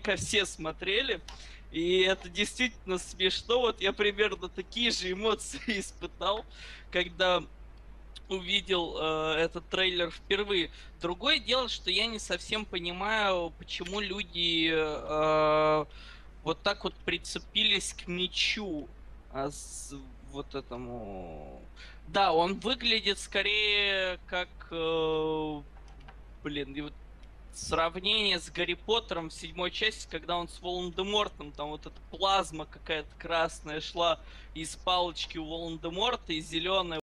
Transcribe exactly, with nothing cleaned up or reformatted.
наверняка все смотрели. И это действительно смешно. Вот я примерно такие же эмоции испытал, когда увидел э, этот трейлер впервые. Другое дело, что я не совсем понимаю, почему люди э, вот так вот прицепились к мечу. А с- вот этому. Да, он выглядит скорее как, э, блин, и вот сравнение с Гарри Поттером в седьмой части, когда он с Волан-де-Мортом, там вот эта плазма какая-то красная шла из палочки у Волан-де-Морта, и зеленая